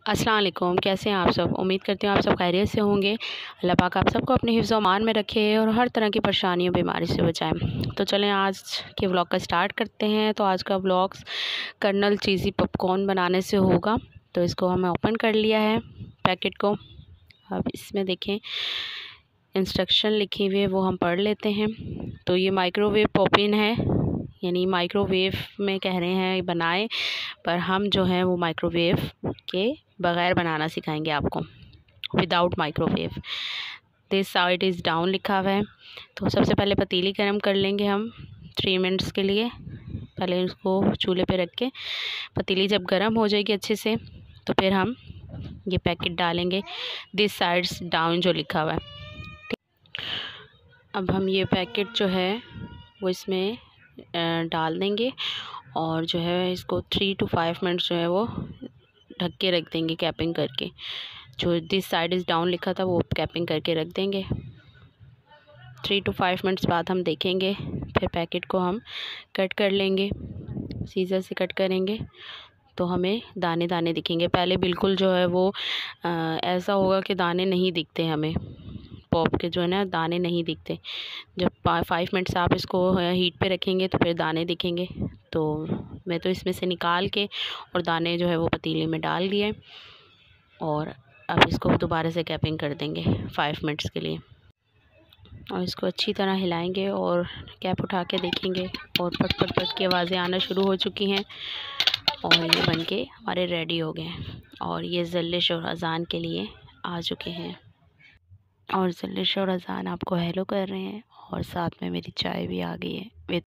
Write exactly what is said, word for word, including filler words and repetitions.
अस्सलाम वालेकुम। कैसे हैं आप सब? उम्मीद करती हूँ आप सब खैरियत से होंगे। अल्लाह पाक आप सबको अपने हिफ्ज़ अमान में रखे और हर तरह की परेशानियों बीमारी से बचाएं। तो चलें आज के व्लॉग का स्टार्ट करते हैं। तो आज का व्लॉग कर्नल चीज़ी पॉपकॉर्न बनाने से होगा। तो इसको हमें ओपन कर लिया है पैकेट को। अब इसमें देखें इंस्ट्रक्शन लिखी हुई है, वो हम पढ़ लेते हैं। तो ये माइक्रोवेव पॉपिन है, यानी माइक्रोवेव में कह रहे हैं बनाएं, पर हम जो है वो माइक्रोवेव के बग़ैर बनाना सिखाएंगे आपको, without microwave. This side is down लिखा हुआ है। तो सबसे पहले पतीली गर्म कर लेंगे हम थ्री मिनट्स के लिए। पहले उसको चूल्हे पे रख के पतीली जब गर्म हो जाएगी अच्छे से, तो फिर हम ये पैकेट डालेंगे। दिस साइड्स डाउन जो लिखा हुआ है। अब हम ये पैकेट जो है वो इसमें डाल देंगे और जो है इसको थ्री टू फाइव मिनट्स जो है वो ढक के रख देंगे कैपिंग करके। जो दिस साइड इज़ डाउन लिखा था वो कैपिंग करके रख देंगे। थ्री टू फाइव मिनट्स बाद हम देखेंगे, फिर पैकेट को हम कट कर लेंगे, सीज़र से कट करेंगे तो हमें दाने दाने दिखेंगे। पहले बिल्कुल जो है वो आ, ऐसा होगा कि दाने नहीं दिखते, हमें पॉप के जो है ना दाने नहीं दिखते। जब फाइव मिनट्स आप इसको हीट पे रखेंगे तो फिर दाने दिखेंगे। तो मैं तो इसमें से निकाल के और दाने जो है वो पतीले में डाल दिए और अब इसको दोबारा से कैपिंग कर देंगे फाइव मिनट्स के लिए और इसको अच्छी तरह हिलाएंगे और कैप उठा के देखेंगे और पट पट पट की आवाज़ें आना शुरू हो चुकी हैं और ये बनके हमारे रेडी हो गए हैं। और ये ज़ल्लिश और अज़ान के लिए आ चुके हैं और ज़ल्लिश और अज़ान आपको हेलो कर रहे हैं और साथ में मेरी चाय भी आ गई है।